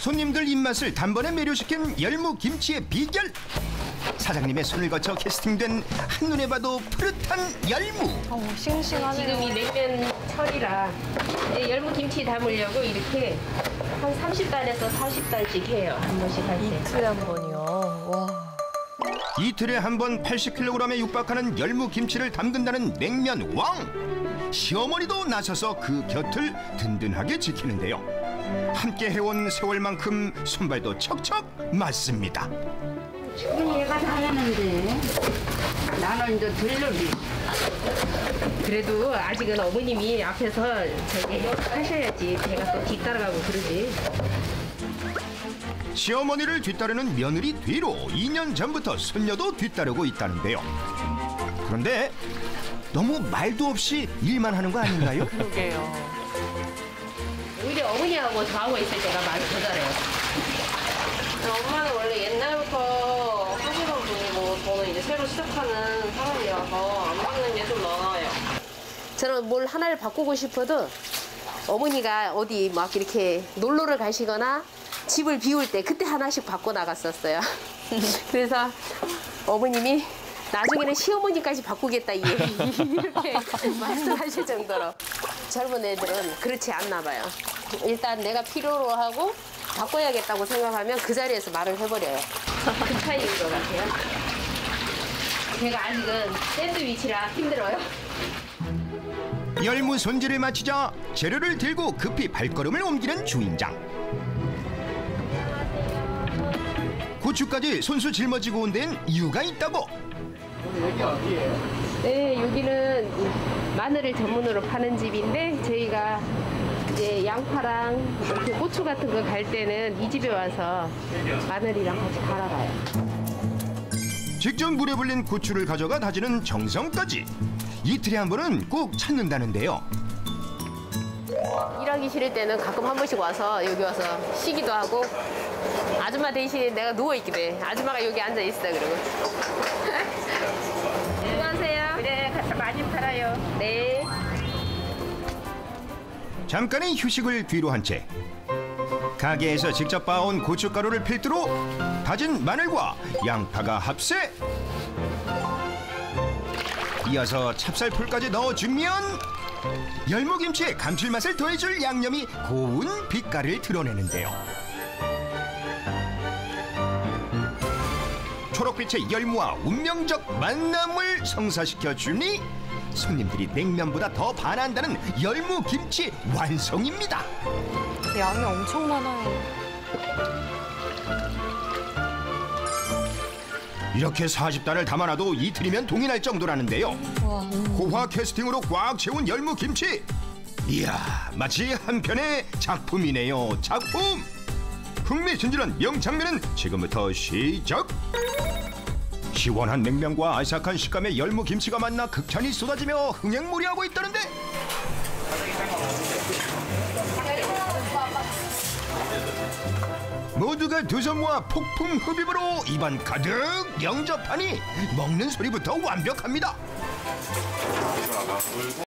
손님들 입맛을 단번에 매료시킨 열무김치의 비결. 사장님의 손을 거쳐 캐스팅된 한눈에 봐도 푸릇한 열무. 싱싱하네. 지금 이 냉면 철이라 열무김치 담으려고 이렇게 한 30단에서 40단씩 해요. 한 번씩 할 때. 이틀에 한 번이요. 와. 이틀에 한 번 80kg에 육박하는 열무김치를 담근다는 냉면 왕. 시어머니도 나서서 그 곁을 든든하게 지키는데요. 함께 해온 세월만큼 손발도 척척 맞습니다. 충분히 얘가 다 하는데 나는 이제 들러리. 그래도 아직은 어머님이 앞에서 저기 하셔야지 제가 또 뒤따라가고 그러지. 시어머니를 뒤따르는 며느리 뒤로 2년 전부터 손녀도 뒤따르고 있다는데요. 그런데 너무 말도 없이 일만 하는 거 아닌가요? 그러게요. 오히려 어머니하고 저하고 있을 때가 많이 더 잘해요. 엄마는 원래 옛날부터 하시던 분이고 저는 이제 새로 시작하는 사람이라서 안 바꾸는 게 좀 많아요. 저는 뭘 하나를 바꾸고 싶어도 어머니가 어디 막 이렇게 놀러를 가시거나 집을 비울 때 그때 하나씩 바꿔 나갔었어요. 그래서 어머님이 나중에는 시어머니까지 바꾸겠다 이렇게 말씀하실 정도로. 젊은 애들은 그렇지 않나 봐요. 일단 내가 필요로 하고 바꿔야겠다고 생각하면 그 자리에서 말을 해버려요. 그 차이인 것 같아요. 제가 아직은 샌드위치라 힘들어요. 열무 손질을 마치자 재료를 들고 급히 발걸음을 옮기는 주인장. 고추까지 손수 짊어지고 온 데는 이유가 있다고. 여기 어디예요? 네, 여기는 마늘을 전문으로 파는 집인데 저희가 이제 양파랑 이렇게 고추 같은 거 갈 때는 이 집에 와서 마늘이랑 같이 갈아가요. 직접 물에 불린 고추를 가져가 다지는 정성까지 이틀에 한 번은 꼭 찾는다는데요. 일하기 싫을 때는 가끔 한 번씩 와서 여기 와서 쉬기도 하고 아줌마 대신에 내가 누워있기도 해. 아줌마가 여기 앉아있어 그러고. 수고하세요. 그래, 같이 많이 팔아요. 네. 잠깐의 휴식을 뒤로 한 채 가게에서 직접 빻아온 고춧가루를 필두로 다진 마늘과 양파가 합세. 이어서 찹쌀풀까지 넣어주면 열무김치의 감칠맛을 더해줄 양념이 고운 빛깔을 드러내는데요. 초록빛의 열무와 운명적 만남을 성사시켜주니 손님들이 냉면보다 더 반한다는 열무김치 완성입니다. 양이 엄청 많아요. 이렇게 40단을 담아놔도 이틀이면 동이 날 정도라는데요. 호화 캐스팅으로 꽉 채운 열무김치. 이야, 마치 한편의 작품이네요. 작품! 흥미진진한 명장면은 지금부터 시작! 시원한 냉면과 아삭한 식감의 열무김치가 만나 극찬이 쏟아지며 흥행몰이하고 있다는데 모두가 두 손 모아 폭풍 흡입으로 입안 가득 영접하니 먹는 소리부터 완벽합니다.